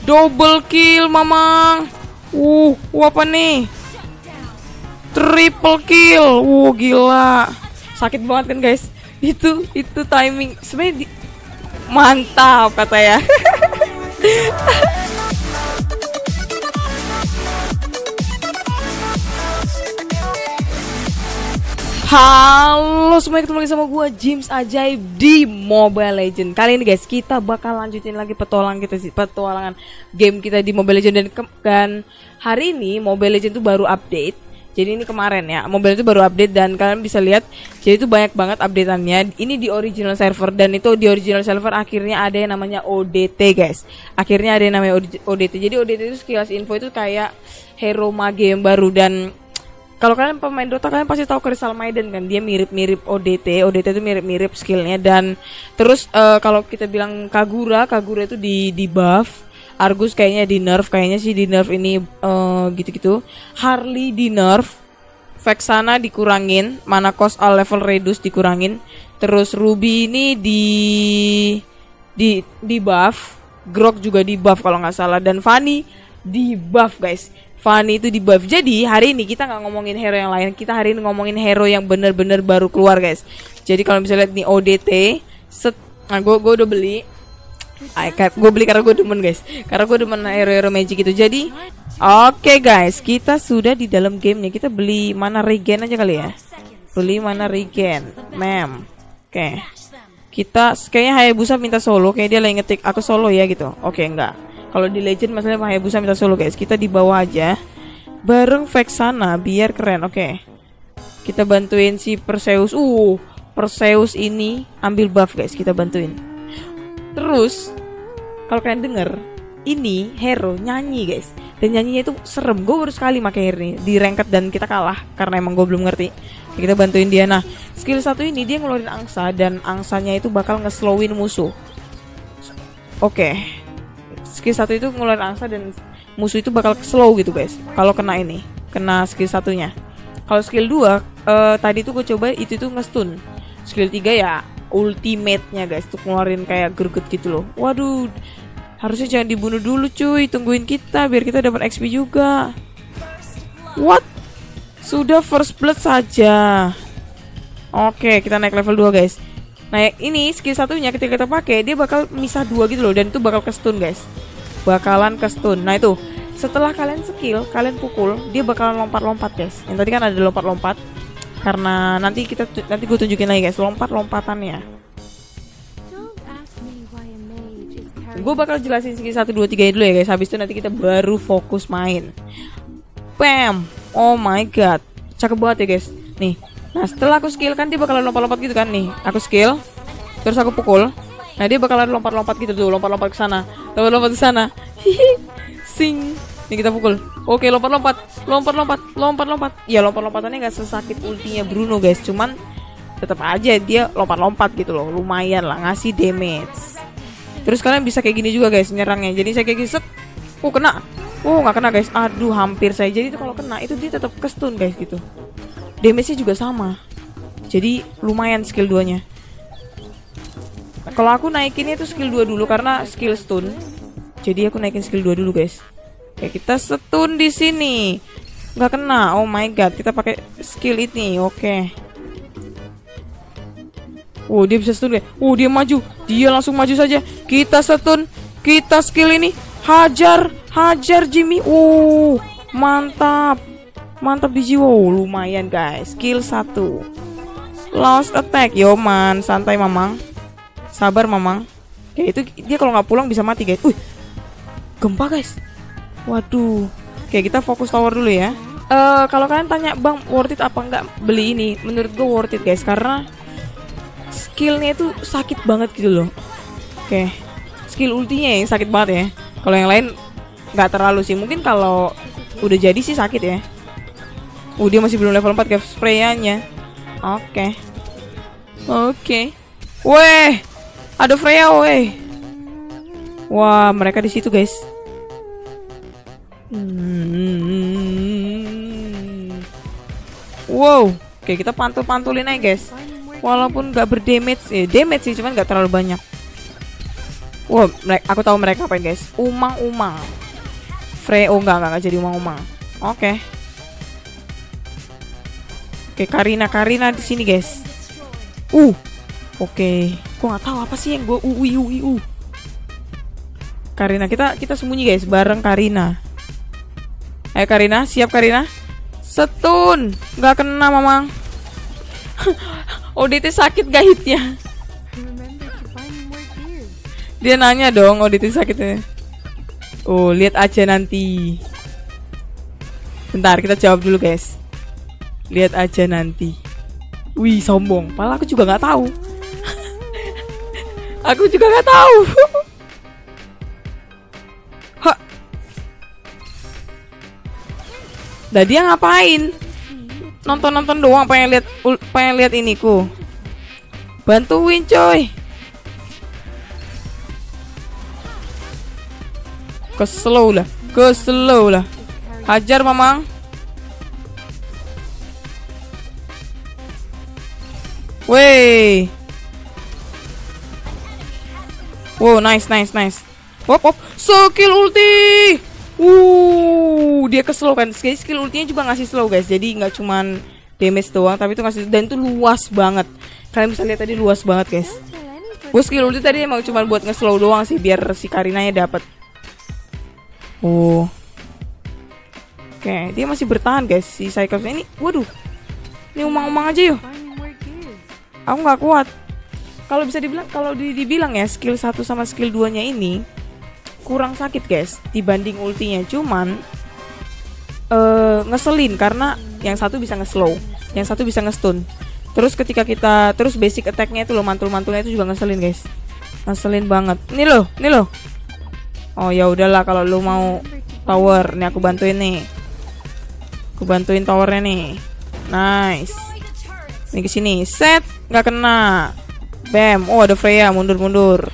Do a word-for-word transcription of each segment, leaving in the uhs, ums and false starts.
Double kill mamang. Uh, apa nih? Triple kill. Uh, gila. Sakit banget kan guys. Itu itu timing sebenarnya di... mantap kata ya. Halo semuanya, ketemu lagi sama gua James Ajaib di Mobile Legends. Kali ini guys kita bakal lanjutin lagi petualangan kita sih, petualangan game kita di Mobile Legends dan, dan hari ini Mobile Legends itu baru update. Jadi ini kemarin ya, Mobile itu baru update dan kalian bisa lihat jadi itu banyak banget updateannya. Ini di original server dan itu di original server akhirnya ada yang namanya O D T guys. Akhirnya ada yang namanya O D T. Jadi O D T itu skills info itu kayak hero mage yang baru. Dan kalau kalian pemain Dota kalian pasti tahu Crystal Maiden kan, dia mirip-mirip O D T. O D T itu mirip-mirip skillnya. Dan terus uh, kalau kita bilang Kagura, Kagura itu di di buff. Argus kayaknya di nerf, kayaknya sih di nerf ini uh, gitu-gitu. Harley di nerf, Vexana dikurangin, mana cost all level reduce dikurangin. Terus Ruby ini di di di buff, Grok juga di buff kalau nggak salah, dan Fanny di buff guys. Fanny itu di buff. Jadi hari ini kita nggak ngomongin hero yang lain, kita hari ini ngomongin hero yang bener-bener baru keluar guys. Jadi kalau misalnya lihat nih O D T, set, nah gue gue udah beli. Gue beli karena gue demen guys, karena gue demen hero-hero magic itu. Jadi oke okay guys, kita sudah di dalam gamenya. Kita beli mana regen aja kali ya. Beli mana regen, mem. Oke okay. Kita kayaknya Hayabusa minta solo, kayak dia lagi ngetik aku solo ya gitu. Oke okay, enggak. Kalau di legend masalahnya Hayabusa minta solo guys. Kita di bawah aja bareng Vexana biar keren. Oke okay. Kita bantuin si Perseus. Uh Perseus ini ambil buff guys, kita bantuin. Terus kalau kalian denger, ini hero nyanyi guys, dan nyanyinya itu serem. Gue baru sekali pakai hero ini di ranked dan kita kalah karena emang gue belum ngerti. Kita bantuin dia. Nah skill satu ini dia ngeluarin angsa dan angsanya itu bakal ngeslowin musuh. Oke okay. Skill satu itu ngeluarin angsa dan musuh itu bakal slow gitu guys kalau kena ini, kena skill satunya. Kalau skill dua uh, tadi tuh gue coba itu tuh ngestun. Skill tiga ya ultimate-nya guys, tuh ngeluarin kayak greget gitu loh. Waduh, harusnya jangan dibunuh dulu cuy, tungguin kita biar kita dapat X P juga. What? Sudah first blood saja. Oke, kita naik level dua guys. Nah ini skill satunya ketika kita pakai dia bakal misah dua gitu loh, dan itu bakal ke stun guys. Bakalan ke stun. Nah itu setelah kalian skill, kalian pukul, dia bakalan lompat-lompat guys. Yang tadi kan ada lompat-lompat. Karena nanti kita nanti gue tunjukin lagi guys lompat-lompatannya. Gue bakal jelasin skill satu dua tiga dulu ya guys. Habis itu nanti kita baru fokus main. Bam. Oh my god. Cakep banget ya guys. Nih. Nah, setelah aku skill kan dia bakalan lompat-lompat gitu kan nih. Aku skill, terus aku pukul. Nah, dia bakalan lompat-lompat gitu tuh, lompat-lompat ke sana. Lompat-lompat ke sana. Hihi. Sing. Nih kita pukul. Oke, lompat-lompat, lompat-lompat, lompat-lompat. Ya lompat-lompatannya nggak sesakit ultinya Bruno guys, cuman tetap aja dia lompat-lompat gitu loh, lumayan lah ngasih damage. Terus kalian bisa kayak gini juga guys nyerangnya. Jadi saya kayak gini set, oh kena, oh nggak kena guys. Aduh hampir saya. Jadi itu kalau kena itu dia tetap ke stun guys gitu. Damage-nya juga sama. Jadi lumayan skill duanya. Kalau aku naikinnya itu skill dua dulu karena skill stun. Jadi aku naikin skill dua dulu guys. Oke, kita stun di sini. Nggak kena. Oh my god, kita pakai skill ini. Oke. Oh, dia bisa stun ya. Oh, dia maju. Dia langsung maju saja. Kita stun. Kita skill ini. Hajar, hajar Jimmy. Oh, mantap. Mantap di jiwa. Oh, lumayan guys. Skill satu. Lost attack. Yo man, santai mamang. Sabar mamang. Oke, itu dia kalau nggak pulang bisa mati guys. Wih. Gempa guys. Waduh. Oke, kita fokus tower dulu ya. Uh, kalau kalian tanya bang worth it apa enggak beli ini, menurut gue worth it guys, karena skillnya itu sakit banget gitu loh. Oke, skill ultinya yang sakit banget ya. Kalau yang lain nggak terlalu sih. Mungkin kalau udah jadi sih sakit ya. Uh, dia masih belum level empat guys Freya-nya. Oke. Oke. Weh, ada Freya weh. Wah, mereka di situ guys. Hmm. Wow, oke kita pantul-pantulin aja guys. Walaupun nggak berdamage, eh damage sih, cuman nggak terlalu banyak. Wah, mereka, aku tahu mereka apain guys. Umang-umang. Frey, oh enggak, enggak, enggak jadi umang-umang. Oke. Oke, Karina, Karina di sini guys. Uh, oke. Gua nggak tahu apa sih yang gue uh, uh, uh, uh. Karina, kita kita sembunyi guys, bareng Karina. Ayo Karina, siap Karina. Setun, nggak kena mamang. O D T sakit gak hitnya? Dia nanya dong, O D T sakitnya. Oh, lihat aja nanti. Bentar, kita jawab dulu guys. Lihat aja nanti. Wih, sombong. Padahal aku juga nggak tahu. Aku juga nggak tahu. Hah. Dah dia ngapain? Nonton-nonton doang, pengen lihat pengen lihat ini ku. Bantuin coy. Ke-slow lah, ke-slow lah. Hajar mamang. Wey. Wow, nice, nice, nice. Wop, wop. Skill ulti. Uh, dia ke-slow kan. Skill ultinya juga ngasih slow guys. Jadi nggak cuman damage doang, tapi itu ngasih, dan itu luas banget. Kalian bisa lihat tadi luas banget guys. Gue skill ulti tadi emang cuma buat nge-slow doang sih, biar si Karinanya dapat. Oh, oke, okay, dia masih bertahan guys si Cyclops ini. Waduh, ini umang-umang aja yuk. Aku nggak kuat. Kalau bisa dibilang, kalau di, dibilang ya skill satu sama skill dua nya ini kurang sakit guys dibanding ultinya. Cuman uh, ngeselin karena yang satu bisa nge-slow, yang satu bisa nge-stun. Terus ketika kita terus basic attack-nya itu loh, mantul-mantulnya itu juga ngeselin guys. Ngeselin banget. Ini loh, ini loh. Oh ya udahlah, kalau lu mau tower, nih aku bantuin nih. Aku bantuin towernya nih. Nice. Ini kesini, set, nggak kena. Bam. Oh ada Freya, mundur-mundur.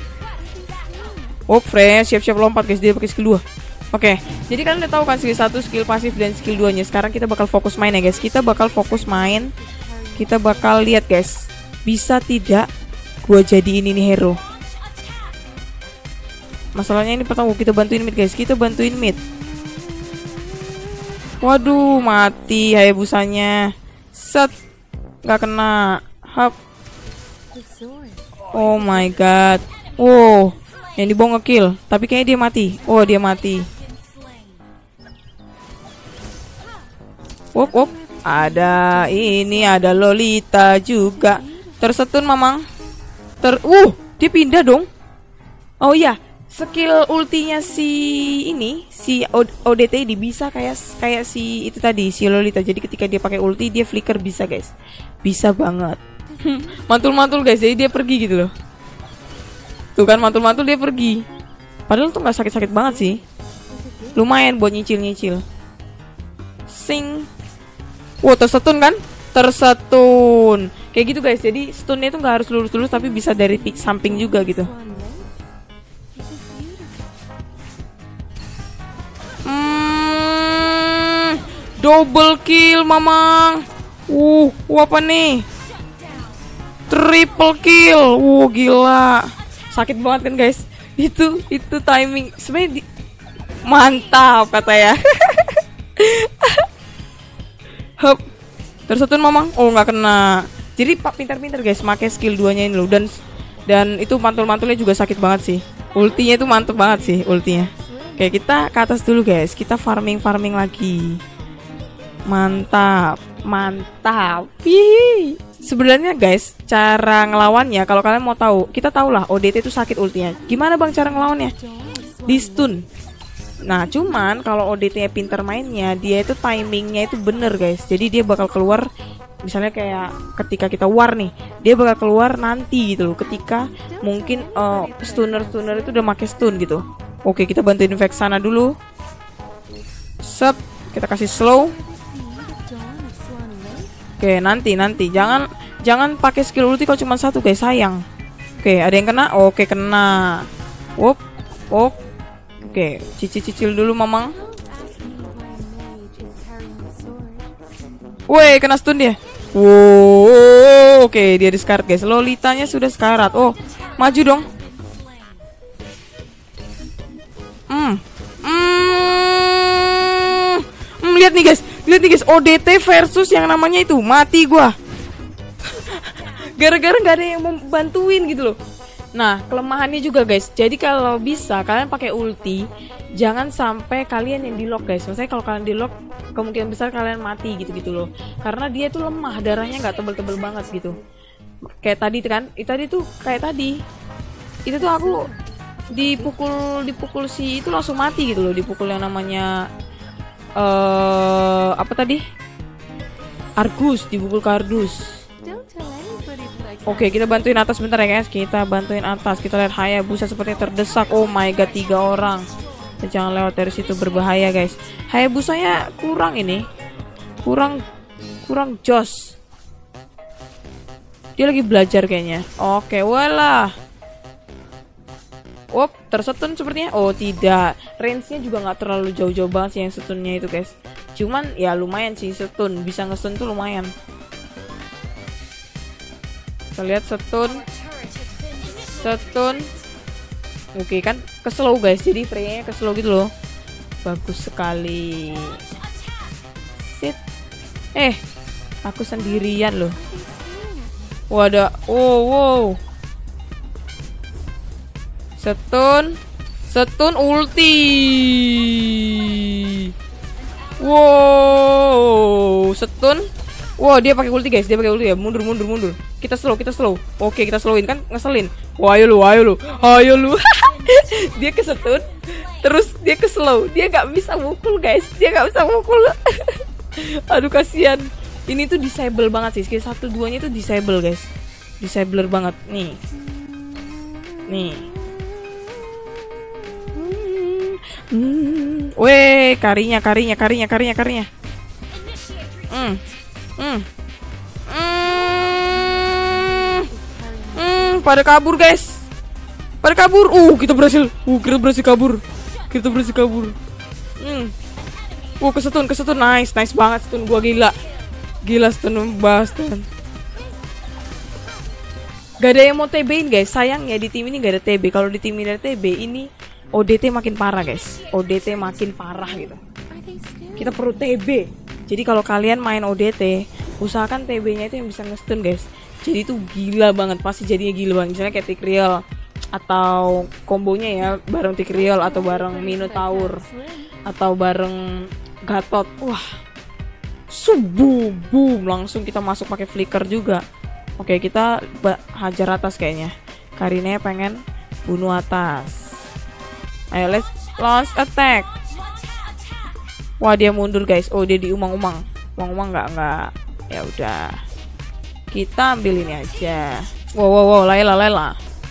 Oh Freya siap-siap lompat guys, dia pakai skill dua. Oke, jadi kalian udah tahu kan skill satu, skill pasif dan skill dua nya. Sekarang kita bakal fokus main ya guys. Kita bakal fokus main. Kita bakal lihat guys, bisa tidak gua jadiin ini hero. Masalahnya ini pertama kita bantuin mid guys, kita bantuin mid. Waduh, mati Hayabusanya. Set, nggak kena. Hap. Oh my god. Wow, yang di bawah ngekill, tapi kayaknya dia mati. Oh dia mati. Wop wop. Ada ini, ada Lolita juga. Tersetun mamang. Ter, uh, dia pindah dong. Oh iya. Skill ultinya si ini, si O D T ini bisa kayak kayak si itu tadi, si Lolita. Jadi ketika dia pakai ulti dia flicker bisa guys. Bisa banget. Mantul-mantul guys, jadi dia pergi gitu loh. Tuh kan mantul-mantul dia pergi. Padahal tuh nggak sakit-sakit banget sih. Lumayan buat nyicil-nyicil. Sing. Wow, tersetun kan? Tersetun. Kayak gitu guys. Jadi stunnya itu nggak harus lurus-lurus, tapi bisa dari pik samping juga gitu. Hmm, double kill mamang. Uh, apa nih? Triple kill. Uh, gila. Sakit banget kan guys. Itu itu timing sebenarnya di... mantap kata ya. Hup. Tersetun mamang. Oh, nggak kena. Jadi pak pintar-pintar guys pakai skill dua nya ini loh, dan dan itu mantul-mantulnya juga sakit banget sih. Ultinya itu mantep banget sih ultinya. Oke, kita ke atas dulu guys. Kita farming-farming lagi. Mantap, mantap. Sebenarnya guys, cara ngelawannya kalau kalian mau tahu, kita tahu lah O D T itu sakit ultinya. Gimana bang cara ngelawannya? Di stun. Nah, cuman kalau O D T-nya pinter mainnya, dia itu timingnya itu bener guys. Jadi dia bakal keluar, misalnya kayak ketika kita war nih, dia bakal keluar nanti gitu loh. Ketika mungkin uh, stunner-stunner itu udah make stun gitu. Oke, kita bantuin Vex sana dulu. Set, kita kasih slow. Oke, nanti nanti jangan jangan pakai skill ulti kalau cuma satu guys, sayang. Oke, ada yang kena? Oke, kena. Wop, wop. Oke, cicil-cicil dulu mamang. Woi, kena stun dia. Wow, oke, dia discard guys. Lolitanya sudah sekarat. Oh, maju dong. lihat nih guys, lihat nih guys, O D T versus yang namanya itu, mati gua. Gara-gara nggak ada yang mau bantuin gitu loh. Nah, kelemahannya juga guys. Jadi kalau bisa kalian pakai ulti, jangan sampai kalian yang di lock guys. Maksudnya kalau kalian di lock, kemungkinan besar kalian mati gitu-gitu loh. Karena dia tuh lemah, darahnya nggak tebel-tebel banget gitu. Kayak tadi kan, itu tadi tuh kayak tadi. Itu tuh aku dipukul dipukul si itu langsung mati gitu loh, dipukul yang namanya eh uh, apa tadi? Argus, dipukul Kardus. Oke, kita bantuin atas bentar ya guys. Kita bantuin atas. Kita lihat Hayabusa seperti terdesak. Oh my god, tiga orang. Kita jangan lewat dari situ, berbahaya guys. Hayabusanya kurang ini. Kurang kurang jos. Dia lagi belajar kayaknya. Oke, walah. Oh, tersetun sepertinya. Oh, tidak. Range-nya juga nggak terlalu jauh-jauh banget sih yang setunnya itu guys. Cuman ya lumayan sih setun. Bisa nge-stun tuh lumayan. Kita lihat setun, setun, oke kan ke slow guys, jadi frame-nya ke slow gitu loh, bagus sekali. Sit, eh, aku sendirian loh. Wadah, wow, wow, setun, setun ulti, wow, setun. Wow, dia pakai ulti guys, dia pakai ulti ya. Mundur, mundur, mundur. Kita slow, kita slow. Oke, kita slowin kan, ngeselin. Wah, ayo lu, ayo lu, ayo lu. Dia kesetun, terus dia ke slow. Dia nggak bisa mukul guys, dia nggak bisa mukul. Aduh kasihan. Ini tuh disable banget sih. Skill satu duanya tuh disable guys, disabler banget. Nih, nih. Hmm. Weh, karinya, karinya, karinya, karinya, karinya. Hmm. Hmm. Hmm. Hmm, pada kabur guys. Pada kabur. Uh, kita berhasil. Uh, kita berhasil kabur. Kita berhasil kabur. Hmm. Uh, kesetun, kesetun. Nice, nice banget stun gua, gila. Gila stun bastard. Gak ada yang mau T B-in guys. Sayangnya di tim ini gak ada T B. Kalau di tim ini ada T B, ini O D T makin parah guys. O D T makin parah gitu. Kita perlu T B. Jadi kalau kalian main O D T, usahakan T B-nya itu yang bisa nge-stun guys. Jadi itu gila banget, pasti jadinya gila banget. Misalnya kayak Tikriel atau kombonya ya, bareng Tikriel atau bareng Minotaur atau bareng Gatot. Wah, subuh, boom, langsung kita masuk pakai flicker juga. Oke, kita hajar atas kayaknya. Karina pengen bunuh atas. Ayo, let's launch attack. Wah, dia mundur guys. Oh, dia diumang-umang. Umang-umang nggak nggak. Ya udah. Kita ambil ini aja. Wow, wow, wow, Layla, Layla.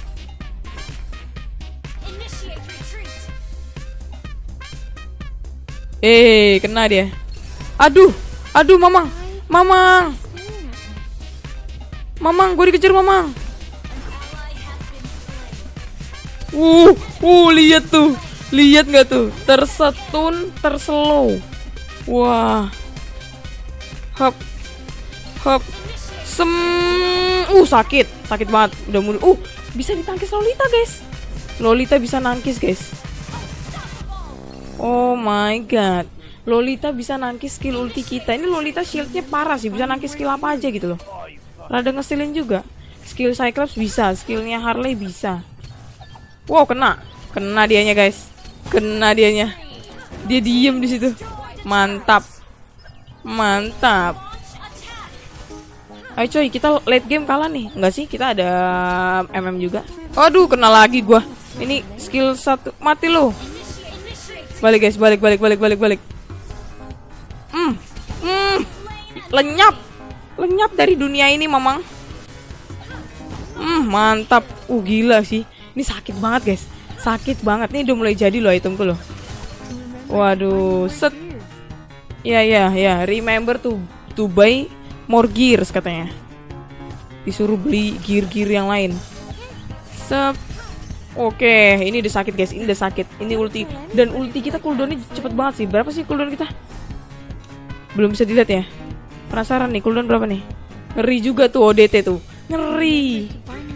Eh, kena dia. Aduh, aduh, Mamang, Mamang, Mamang, gue dikejar Mamang. Uh, uh, lihat tuh. Lihat nggak tuh, tersetun, terslow. Wah, hop, hop, sem, uh sakit, sakit banget. Udah mulai, uh bisa ditangkis Lolita guys. Lolita bisa nangkis guys. Oh my god, Lolita bisa nangkis skill ulti kita. Ini Lolita shieldnya parah sih, bisa nangkis skill apa aja gitu loh. Rada ngeselin juga. Skill Cyclops bisa, skillnya Harley bisa. Wow, kena, kena dianya guys. Kena dianya. Dia diem di situ. Mantap. Mantap. Ayo coy, kita late game kalah nih. Enggak sih, kita ada M M juga. Aduh, kena lagi gua. Ini skill satu mati loh. Balik guys, balik balik balik balik balik. Hmm. Hmm. Lenyap. Lenyap dari dunia ini, Mamang. Hmm, mantap. Uh, gila sih. Ini sakit banget, guys. Sakit banget. Nih udah mulai jadi loh itemku loh. Waduh, set. Ya ya ya, remember to to buy more gears katanya. Disuruh beli gear-gear yang lain. Sep. Oke, ini udah sakit guys. Ini udah sakit. Ini ulti, dan ulti kita cooldownnya cepet banget sih. Berapa sih cooldown kita? Belum bisa dilihat ya. Penasaran nih cooldown berapa nih? Ngeri juga tuh O D T tuh. Ngeri.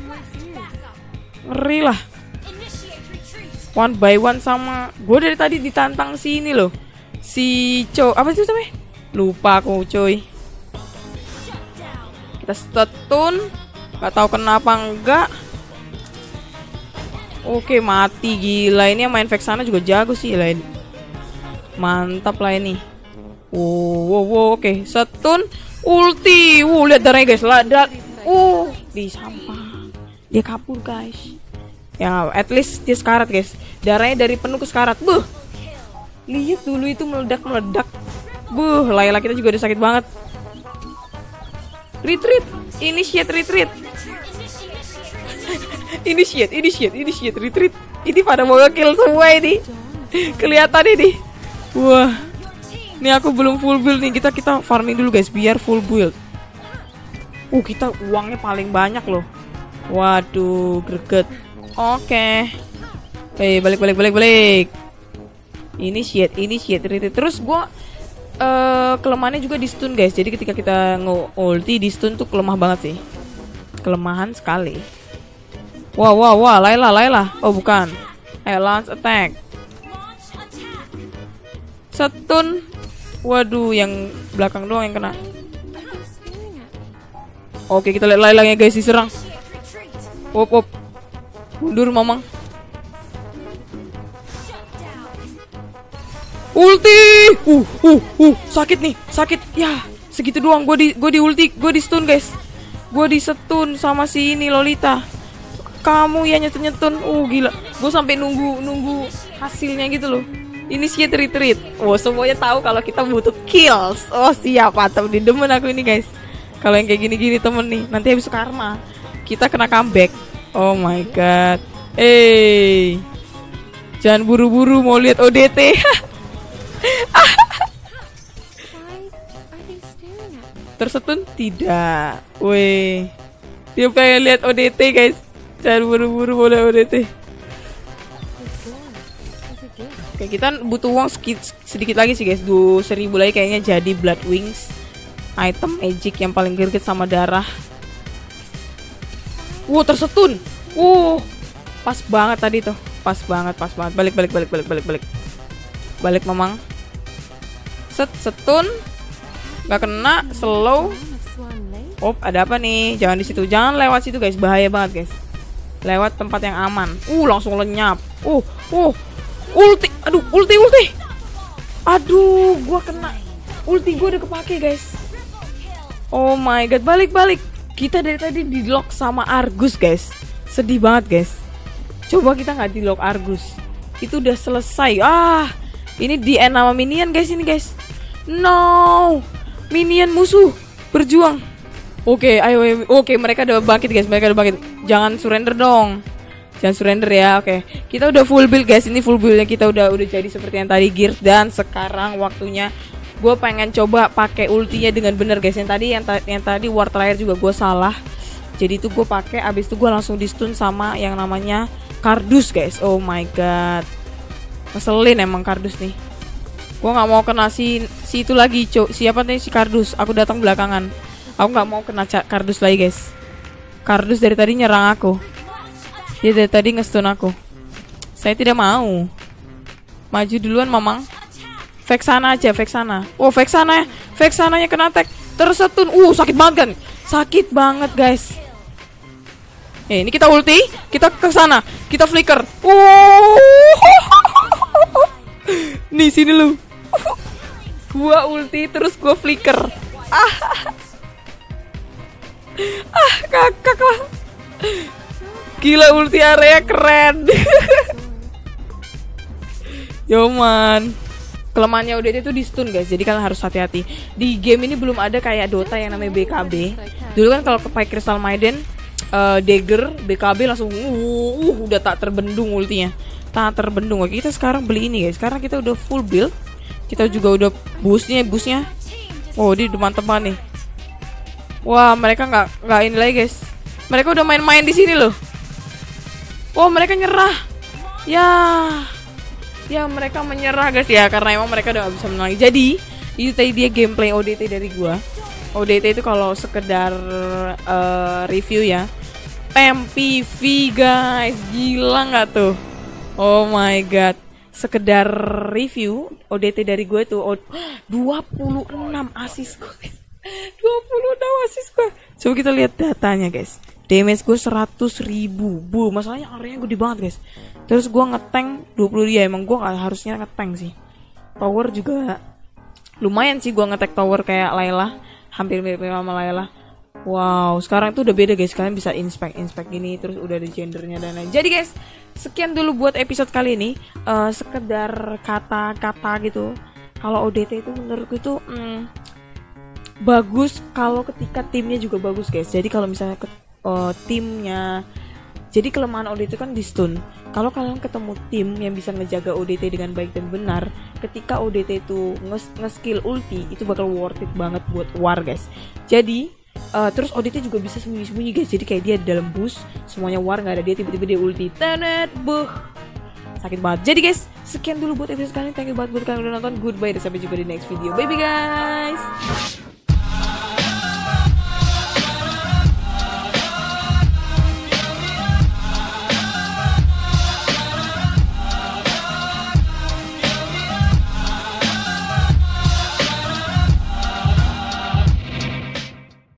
Ngeri lah. One by one sama gue dari tadi ditantang si ini loh, si Co, apa sih namanya? Lupa aku coy. Kita stun, nggak tahu kenapa enggak. Oke mati, gila ini yang main Vexana juga jago sih lah ini. Mantap lah ini. Wow, wow, wow. Oke stun, ulti. Wow lihat darahnya guys, ladat. Uh di sampah. Dia kabur guys. Ya at least dia sekarat guys. Darahnya dari penuh ke sekarat. Buh. Lihat dulu itu meledak-meledak. Buh, Layla kita juga udah sakit banget. Retreat, initiate retreat. Initiate, initiate, initiate retreat. Ini pada mau kill semua ini. Kelihatan ini. Wah. Ini aku belum full build nih. Kita kita farming dulu guys biar full build. Uh, kita uangnya paling banyak loh. Waduh, greget. Oke. Okay. Eh, balik balik balik balik. Initiate, initiate retreat. Terus gua uh, kelemahannya juga di stun guys. Jadi ketika kita nge-ulti di stun tuh kelemah banget sih. Kelemahan sekali. Wah wah wah, Layla Layla. Oh bukan. Ayo launch attack. Stun. Waduh, yang belakang doang yang kena. Oke, kita lihat Laylanya guys diserang. Wop wop. Mundur mamang. Ulti. Uh uh uh, sakit nih, sakit. Ya, segitu doang gue di gue di ulti, gue di stun guys. Gue di stun sama si ini Lolita. Kamu ya nyetun-nyetun. Uh gila. Gue sampai nunggu nunggu hasilnya gitu loh. Initiate retreat. Oh, semuanya tahu kalau kita butuh kills. Oh, siap, mantap. Didemen aku ini, guys. Kalau yang kayak gini-gini temen nih, nanti habis karma kita kena comeback. Oh my god. Hey. Jangan buru-buru mau lihat O D T. Tersetun? Tidak. Weh. Dia pengen lihat O D T, guys. Jangan buru-buru mau lihat O D T. Oke, kita butuh uang sedikit, sedikit lagi sih guys. Dua seribu lagi kayaknya jadi Blood Wings. Item magic yang paling greget sama darah. Wow, tersetun. Wow, pas banget tadi tuh. Pas banget, pas banget. Balik, balik, balik, balik, balik, balik. Balik memang. Set, setun. Gak kena, slow. Oh, ada apa nih? Jangan di situ, jangan lewat situ guys. Bahaya banget guys. Lewat tempat yang aman. Uh, langsung lenyap. Uh, uh. Ulti, aduh, ulti, ulti. Aduh, gua kena. Ulti gua udah kepake, guys. Oh my god, balik-balik. Kita dari tadi di lock sama Argus, guys. Sedih banget, guys. Coba kita nggak di lock Argus. Itu udah selesai. Ah, ini di end sama minion, guys, ini, guys. No. Minion musuh berjuang. Oke, okay, ayo, ayo. Oke, okay, mereka udah bangkit, guys. Mereka udah bangkit. Jangan surrender dong. Jangan surrender ya, oke. Okay. Kita udah full build guys, ini full buildnya kita udah udah jadi seperti yang tadi gear. Dan sekarang waktunya gue pengen coba pakai ultinya dengan bener guys. Yang tadi yang, ta yang tadi war terakhir juga gue salah. Jadi itu gue pakai, abis itu gue langsung di stun sama yang namanya kardus guys. Oh my god, ngeselin emang kardus nih. Gue nggak mau kena si si itu lagi, cok. Siapa nih si kardus? Aku datang belakangan. Aku nggak mau kena kardus lagi guys. Kardus dari tadi nyerang aku. Dia dari tadi nge-stun aku. Saya tidak mau. Maju duluan mamang. Vexana aja, Vexana. Oh, Vexana, Vexananya kena attack. Tersetun. Uh, sakit banget kan? Sakit banget, guys. Eh, ini kita ulti, kita ke sana. Kita flicker. Uh. Nih, sini lu. Gua ulti terus gua flicker. Ah. Ah, kakak lah. Gila, ulti area keren. Yo man. Kelemahannya udah itu di stun guys. Jadi kalian harus hati-hati. Di game ini belum ada kayak Dota yang namanya B K B. Dulu kan kalau pakai Crystal Maiden, uh, Dagger, B K B langsung uh, uh udah tak terbendung ultinya. Tak terbendung. Oke, kita sekarang beli ini guys. Sekarang kita udah full build. Kita juga udah boostnya, boostnya. Oh, dia udah mantep banget nih. Wah, mereka nggak nggak ini lagi guys. Mereka udah main-main di sini loh. Oh, mereka nyerah. Ya. Ya, mereka menyerah guys ya, karena emang mereka udah gak bisa menang. Jadi, itu tadi dia gameplay O D T dari gua. O D T itu kalau sekedar uh, review ya. M P V guys, gila nggak tuh? Oh my god. sekedar review O D T dari gue tuh oh, dua puluh enam assist gue. dua puluh enam assist gue. Coba kita lihat datanya guys. Damage gue seratus ribu. Bu, masalahnya area gede banget guys. Terus gue ngetank dua puluh dia. Emang gue gak harusnya ngetank sih. Tower juga lumayan sih gue ngetank tower kayak Layla. Hampir mirip sama Layla. Wow, sekarang tuh udah beda guys. Kalian bisa inspect-inspect gini. Terus udah ada gendernya dan lain. Jadi guys, sekian dulu buat episode kali ini. uh, Sekedar kata-kata gitu. Kalau O D T itu menurutku itu hmm, bagus kalau ketika timnya juga bagus guys. Jadi kalau misalnya ke, uh, timnya, jadi kelemahan O D T kan di stun. Kalau kalian ketemu tim yang bisa ngejaga O D T dengan baik dan benar, ketika O D T itu nge-skill ulti, itu bakal worth it banget buat war guys. Jadi uh, terus O D T juga bisa sembunyi-sembunyi guys. Jadi kayak dia di dalam bus, semuanya war nggak ada dia, tiba-tiba dia ulti, tenet, buh, sakit banget. Jadi guys, sekian dulu buat episode kali ini. Thank you banget buat kalian udah nonton. Goodbye dan sampai jumpa di next video. Bye bye guys.